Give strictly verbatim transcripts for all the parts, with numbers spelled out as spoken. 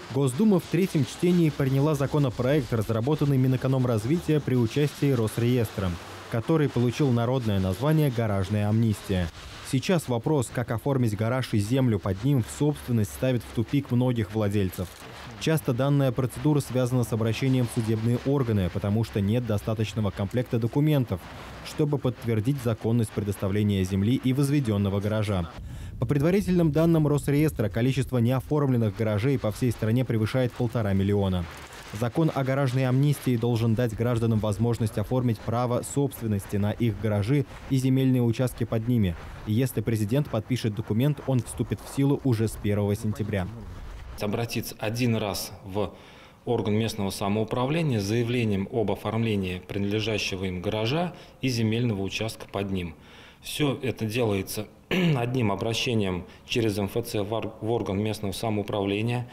Госдума в третьем чтении приняла законопроект, разработанный Минэкономразвития при участии Росреестра, который получил народное название «Гаражная амнистия». Сейчас вопрос, как оформить гараж и землю под ним в собственность, ставит в тупик многих владельцев. Часто данная процедура связана с обращением в судебные органы, потому что нет достаточного комплекта документов, чтобы подтвердить законность предоставления земли и возведенного гаража. По предварительным данным Росреестра, количество неоформленных гаражей по всей стране превышает полтора миллиона. Закон о гаражной амнистии должен дать гражданам возможность оформить право собственности на их гаражи и земельные участки под ними. И если президент подпишет документ, он вступит в силу уже с первого сентября. Обратиться один раз в орган местного самоуправления с заявлением об оформлении принадлежащего им гаража и земельного участка под ним. Все это делается одним обращением через эм эф цэ в орган местного самоуправления.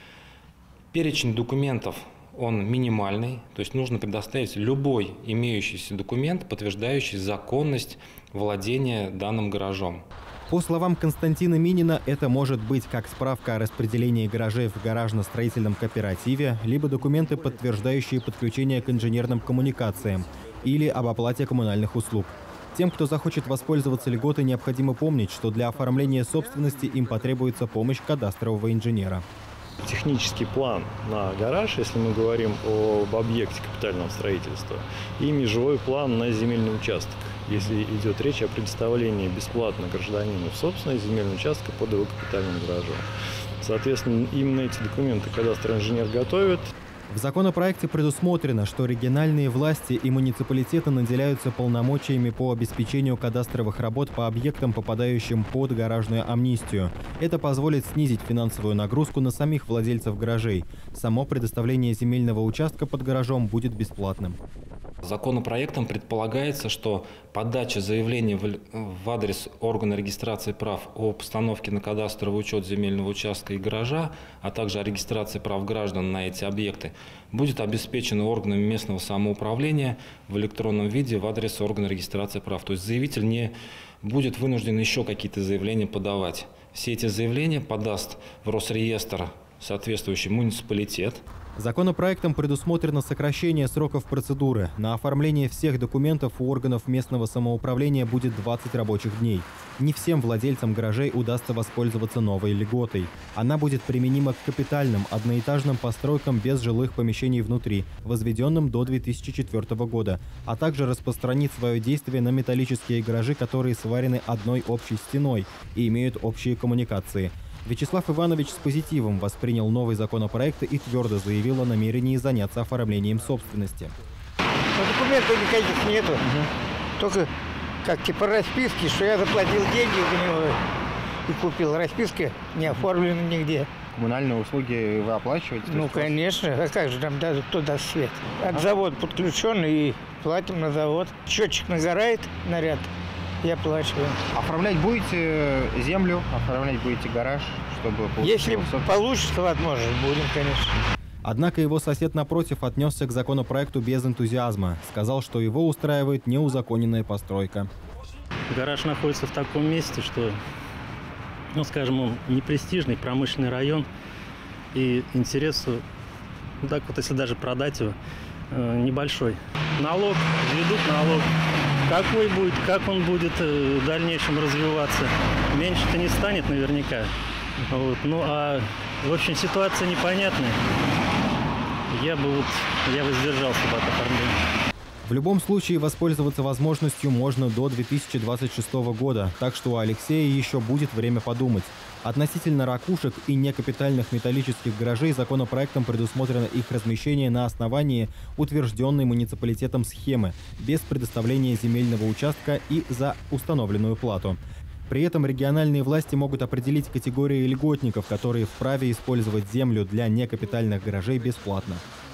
Перечень документов, он минимальный, то есть нужно предоставить любой имеющийся документ, подтверждающий законность владения данным гаражом. По словам Константина Минина, это может быть как справка о распределении гаражей в гаражно-строительном кооперативе, либо документы, подтверждающие подключение к инженерным коммуникациям, или об оплате коммунальных услуг. Тем, кто захочет воспользоваться льготой, необходимо помнить, что для оформления собственности им потребуется помощь кадастрового инженера. Технический план на гараж, если мы говорим об объекте капитального строительства, и межевой план на земельный участок, если идет речь о предоставлении бесплатно гражданину в собственность земельного участка под его капитальным гаражом. Соответственно, именно эти документы кадастровый инженер готовит. В законопроекте предусмотрено, что региональные власти и муниципалитеты наделяются полномочиями по обеспечению кадастровых работ по объектам, попадающим под гаражную амнистию. Это позволит снизить финансовую нагрузку на самих владельцев гаражей. Само предоставление земельного участка под гаражом будет бесплатным. Законопроектом предполагается, что подача заявления в адрес органа регистрации прав о постановке на кадастровый учет земельного участка и гаража, а также о регистрации прав граждан на эти объекты, будет обеспечена органами местного самоуправления в электронном виде в адрес органа регистрации прав. То есть заявитель не будет вынужден еще какие-то заявления подавать. Все эти заявления подаст в Росреестр соответствующий муниципалитет. Законопроектом предусмотрено сокращение сроков процедуры. На оформление всех документов у органов местного самоуправления будет двадцать рабочих дней. Не всем владельцам гаражей удастся воспользоваться новой льготой. Она будет применима к капитальным одноэтажным постройкам без жилых помещений внутри, возведенным до две тысячи четвёртого года, а также распространит свое действие на металлические гаражи, которые сварены одной общей стеной и имеют общие коммуникации. Вячеслав Иванович с позитивом воспринял новый законопроект и твердо заявил о намерении заняться оформлением собственности. Но документов никаких нету. Угу. Только как типа расписки, что я заплатил деньги за него и купил. Расписка не оформлена нигде. Коммунальные услуги вы оплачиваете? Ну, конечно. А как же там даже кто даст свет? От завода подключен и платим на завод. Счетчик нагорает, наряд. Я оплачиваю. Оформлять будете землю, оформлять будете гараж, чтобы... Если получится возможность, будем, конечно. Однако его сосед напротив отнесся к законопроекту без энтузиазма. Сказал, что его устраивает неузаконенная постройка. Гараж находится в таком месте, что, ну, скажем, он не престижный, промышленный район. И интерес, так вот, если даже продать его, небольшой. Налог, введут налог. Какой будет, как он будет в дальнейшем развиваться, меньше-то не станет наверняка. Вот. Ну а в общем ситуация непонятная. Я бы вот, я воздержался бы от оформления. В любом случае воспользоваться возможностью можно до две тысячи двадцать шестого года, так что у Алексея еще будет время подумать. Относительно ракушек и некапитальных металлических гаражей законопроектом предусмотрено их размещение на основании утвержденной муниципалитетом схемы, без предоставления земельного участка и за установленную плату. При этом региональные власти могут определить категории льготников, которые вправе использовать землю для некапитальных гаражей бесплатно.